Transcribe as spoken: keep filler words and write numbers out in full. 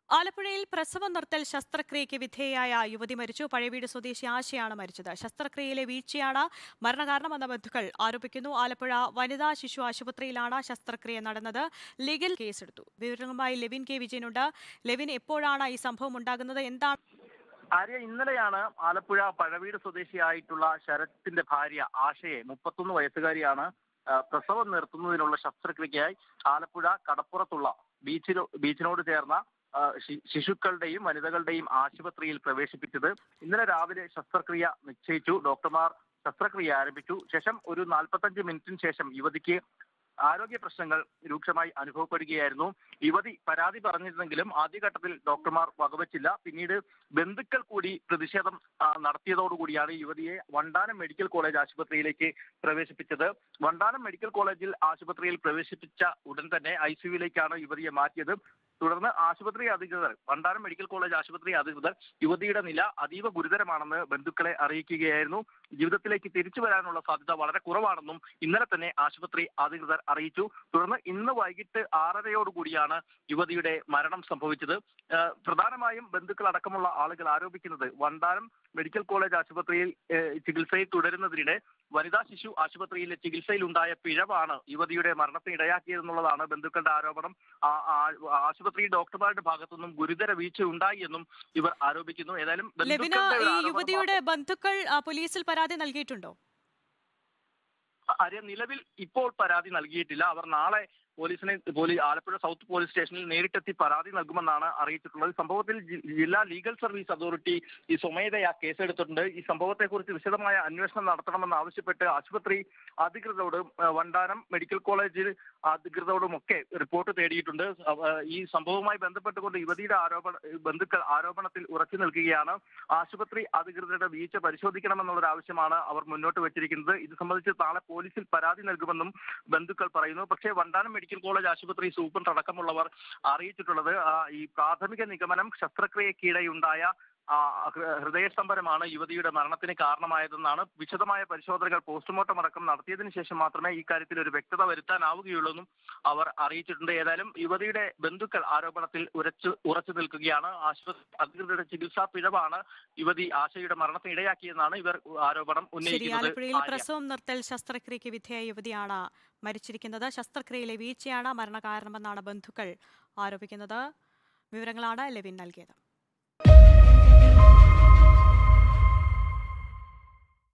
ആലപ്പുഴയിൽ പ്രസവം നിർത്തൽ ശസ്ത്രക്രിയയ്ക്ക് വിധേയയായ യുവതി മരിച്ചു. പഴയവീട് സ്വദേശി ആശയാണ് മരിച്ചത്. ശസ്ത്രക്രിയയിലെ വീഴ്ചയാണ് മരണകാരണമെന്ന് ബന്ധുക്കൾ ആരോപിക്കുന്നു. ആലപ്പുഴ വനിതാ ശിശു ആശുപത്രിയിലാണ് ശസ്ത്രക്രിയ നടന്നത്. ലീഗൽ കേസെടുത്തു. വിവരങ്ങളുമായി ലെവിൻ കെ വിജയനുണ്ട്. ലെവിൻ, എപ്പോഴാണ് ഈ സംഭവം ഉണ്ടാകുന്നത്? എന്താണ്? ആര്യ, ഇന്നലെയാണ് ആലപ്പുഴ പഴവീട് സ്വദേശിയായിട്ടുള്ള ശരത്തിന്റെ ഭാര്യ ആശയെ, മുപ്പത്തൊന്ന് വയസ്സുകാരിയാണ്, പ്രസവം നിർത്തുന്നതിനുള്ള ശസ്ത്രക്രിയയ്ക്കായി ആലപ്പുഴ കടപ്പുറത്തുള്ള ബീച്ചിനോ ബീച്ചിനോട് ചേർന്ന ശിശുക്കളുടെയും വനിതകളുടെയും ആശുപത്രിയിൽ പ്രവേശിപ്പിച്ചത്. ഇന്നലെ രാവിലെ ശസ്ത്രക്രിയ നിശ്ചയിച്ചു. ഡോക്ടർമാർ ശസ്ത്രക്രിയ ആരംഭിച്ചു. ശേഷം ഒരു നാൽപ്പത്തഞ്ച് മിനിറ്റിന് ശേഷം യുവതിക്ക് ആരോഗ്യ പ്രശ്നങ്ങൾ രൂക്ഷമായി അനുഭവപ്പെടുകയായിരുന്നു. യുവതി പരാതി പറഞ്ഞിരുന്നെങ്കിലും ആദ്യഘട്ടത്തിൽ ഡോക്ടർമാർ വകവച്ചില്ല. പിന്നീട് ബന്ധുക്കൾ കൂടി പ്രതിഷേധം നടത്തിയതോടുകൂടിയാണ് യുവതിയെ വണ്ടാനം മെഡിക്കൽ കോളേജ് ആശുപത്രിയിലേക്ക് പ്രവേശിപ്പിച്ചത്. വണ്ടാനം മെഡിക്കൽ കോളേജിൽ ആശുപത്രിയിൽ പ്രവേശിപ്പിച്ച ഉടൻ തന്നെ ഐ സിയുവിലേക്കാണ് യുവതിയെ മാറ്റിയത്. തുടർന്ന് ആശുപത്രി അധികൃതർ വണ്ടാനം മെഡിക്കൽ കോളേജ് ആശുപത്രി അധികൃതർ യുവതിയുടെ നില അതീവ ഗുരുതരമാണെന്ന് ബന്ധുക്കളെ അറിയിക്കുകയായിരുന്നു. ജീവിതത്തിലേക്ക് തിരിച്ചു വരാനുള്ള സാധ്യത വളരെ കുറവാണെന്നും ഇന്നലെ തന്നെ ആശുപത്രി അധികൃതർ അറിയിച്ചു. തുടർന്ന് ഇന്ന് വൈകിട്ട് ആറരയോടുകൂടിയാണ് യുവതിയുടെ മരണം സംഭവിച്ചത്. പ്രധാനമായും ബന്ധുക്കൾ അടക്കമുള്ള ആളുകൾ ആരോപിക്കുന്നത് വണ്ടാനം മെഡിക്കൽ കോളേജ് ആശുപത്രിയിൽ ചികിത്സയിൽ തുടരുന്നതിനിടെ വനിതാ ശിശു ആശുപത്രിയിലെ ചികിത്സയിൽ ഉണ്ടായ പിഴവാണ് യുവതിയുടെ മരണത്തിന് ഇടയാക്കിയതെന്നുള്ളതാണ് ബന്ധുക്കളുടെ ആരോപണം. ആശുപത്രി ഡോക്ടർമാരുടെ ഭാഗത്തുനിന്നും ഗുരുതര വീഴ്ച ഉണ്ടായി എന്നും ഇവർ ആരോപിക്കുന്നു. ഏതായാലും യുവതിയുടെ ബന്ധുക്കൾ പോലീസിൽ പരാതി നൽകിയിട്ടുണ്ടോ? ആര്യ, നിലവിൽ ഇപ്പോൾ പരാതി നൽകിയിട്ടില്ല. അവർ നാളെ പോലീസിനെ പോലീസ് ആലപ്പുഴ സൗത്ത് പോലീസ് സ്റ്റേഷനിൽ നേരിട്ടെത്തി പരാതി നൽകുമെന്നാണ് അറിയിച്ചിട്ടുള്ളത്. സംഭവത്തിൽ ജില്ലാ ലീഗൽ സർവീസ് അതോറിറ്റി ഈ സ്വമേധയാ കേസെടുത്തിട്ടുണ്ട്. ഈ സംഭവത്തെക്കുറിച്ച് വിശദമായ അന്വേഷണം നടത്തണമെന്ന് ആവശ്യപ്പെട്ട് ആശുപത്രി അധികൃതരോട് വണ്ടാനം മെഡിക്കൽ കോളേജിൽ അധികൃതരോടുമൊക്കെ റിപ്പോർട്ട് തേടിയിട്ടുണ്ട്. ഈ സംഭവവുമായി ബന്ധപ്പെട്ടുകൊണ്ട് യുവതിയുടെ ആരോപണ ബന്ധുക്കൾ ആരോപണത്തിൽ ഉറച്ചു നിൽക്കുകയാണ്. ആശുപത്രി അധികൃതരുടെ വീഴ്ച പരിശോധിക്കണമെന്നുള്ളൊരു ആവശ്യമാണ് അവർ മുന്നോട്ട് വെച്ചിരിക്കുന്നത്. ഇത് സംബന്ധിച്ച് നാളെ പോലീസിൽ പരാതി നൽകുമെന്നും ബന്ധുക്കൾ പറയുന്നു. പക്ഷേ വണ്ടാനം മെഡിക്കൽ കോളേജ് ആശുപത്രി സൂപ്രണ്ട് അടക്കമുള്ളവർ അറിയിച്ചിട്ടുള്ളത് ഈ പ്രാഥമിക നിഗമനം ശസ്ത്രക്രിയക്കിടെയുണ്ടായ ഹൃദയസ്തംഭനമാണ് യുവതിയുടെ മരണത്തിന് കാരണമായതെന്നാണ്. വിശദമായ പരിശോധനകൾ പോസ്റ്റ്മോർട്ടം അടക്കം നടത്തിയതിനു ശേഷം മാത്രമേ ഈ കാര്യത്തിൽ ഒരു വ്യക്തത വരുത്താനാവുകയുള്ളൂ എന്നും അവർ അറിയിച്ചിട്ടുണ്ട്. ഏതായാലും യുവതിയുടെ ബന്ധുക്കൾ ആരോപണത്തിൽ ഉറച്ചു ഉറച്ചു നിൽക്കുകയാണ്. ആശുപത്രി അധികൃതരുടെ ചികിത്സാ പിഴവാണ് യുവതി ആശയുടെ മരണത്തിന് ഇടയാക്കിയെന്നാണ് ഇവർ ആരോപണം ഉന്നയിക്കുന്നത്. ആലപ്പുഴയിൽ പ്രസവം നിർത്തൽ ശസ്ത്രക്രിയയ്ക്ക് വിധേയ യുവതിയാണ് മരിച്ചിരിക്കുന്നത്. ശസ്ത്രക്രിയയിലെ വീഴ്ചയാണ് മരണകാരണമെന്നാണ് ബന്ധുക്കൾ ആരോപിക്കുന്നത്. വിവരങ്ങളാണ് ലെവിൻ നൽകിയത്.